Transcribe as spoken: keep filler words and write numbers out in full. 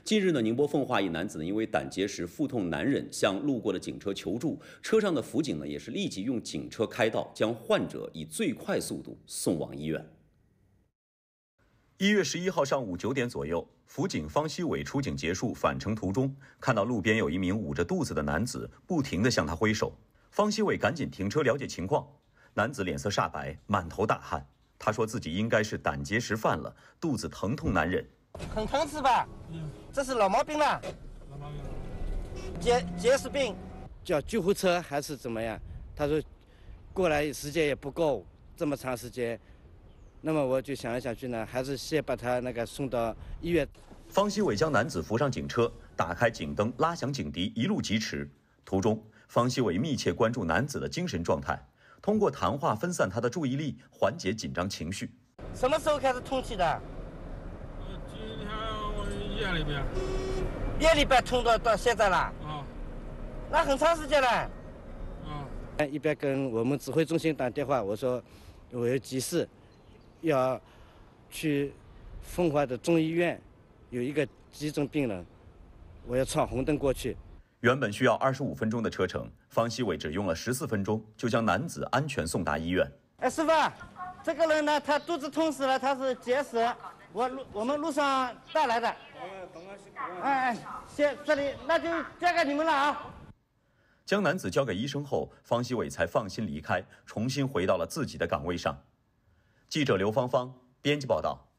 近日呢，宁波奉化一男子呢因为胆结石腹痛难忍，向路过的警车求助，车上的辅警呢也是立即用警车开道，将患者以最快速度送往医院。 一月十一号上午九点左右，辅警方希伟出警结束返程途中，看到路边有一名捂着肚子的男子，不停地向他挥手。方希伟赶紧停车了解情况，男子脸色煞白，满头大汗。他说自己应该是胆结石犯了，肚子疼痛难忍。 很疼是吧？嗯，这是老毛病了。老毛病。结结石病，叫救护车还是怎么样？他说，过来时间也不够，这么长时间。那么我就想来想去呢，还是先把他那个送到医院。 方希伟将男子扶上警车，打开警灯，拉响警笛，一路疾驰。途中，方希伟密切关注男子的精神状态，通过谈话分散他的注意力，缓解紧张情绪。 什么时候开始痛起的？ 呃，今天我夜里边。 夜里边痛到到现在了？啊、 哦。 那很长时间了。啊、 哦。 一边跟我们指挥中心打电话，我说我有急事。要去奉化的中医院，有一个急诊病人，我要闯红灯过去。 原本需要二十五分钟的车程，方希伟只用了十四分钟，就将男子安全送达医院。 哎，师傅，这个人呢，他肚子痛死了，他是结石，我路我们路上带来的。哎哎，先这里那就交给你们了啊。 将男子交给医生后，方希伟才放心离开，重新回到了自己的岗位上。记者刘芳芳编辑报道。